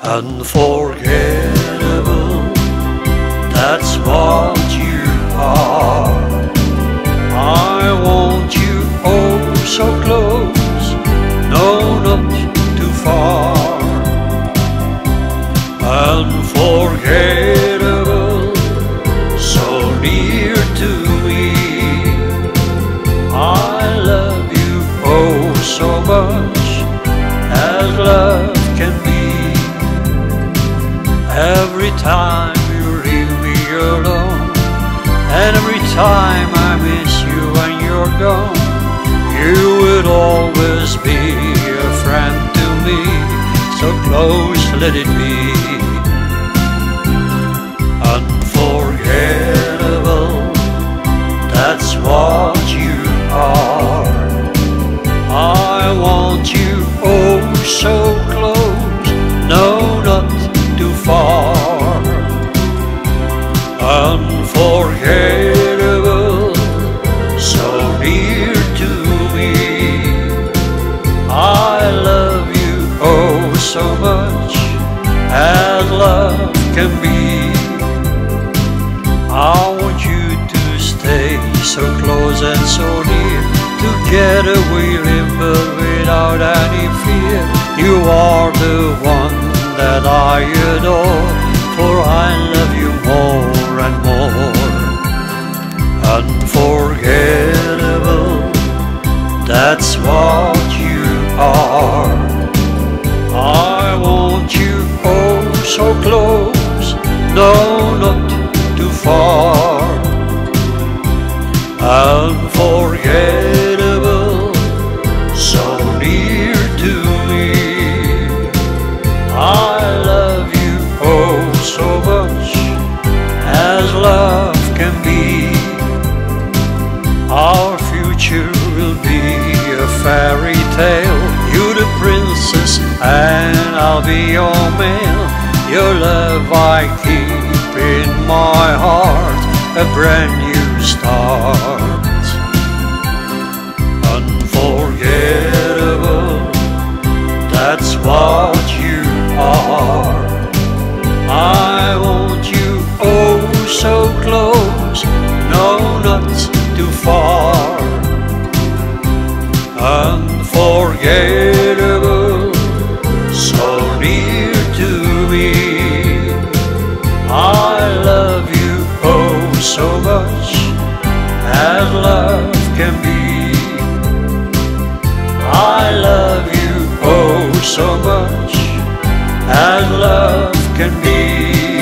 Unforgettable, that's what you are. I want you oh so close, no, not too far. Unforgettable, so near to me. I love you oh so much, as love can be. Every time you leave me alone, and every time I miss you when you're gone, you would always be a friend to me, so close let it be. Unforgettable, that's what you are. I want you oh so close, no, not too far. Unforgettable, so near to me. I love you oh so much, as love can be. I want you to stay so close and so near. Together we live but without any fear. You are the one that I adore, for I love you more and more. Unforgettable, that's what you are. I want you oh so close, no, not too far. Unforgettable, so near to me. I love you oh so much, as love can be. Our future will be a fairy tale. You the princess and I'll be your male. Your love I keep in my heart, a brand new start. Unforgettable, that's what you are. I want you oh so close, no, not too far. Unforgettable, so near to me. I love you oh so much, as love can be. I love you oh so much, as love can be.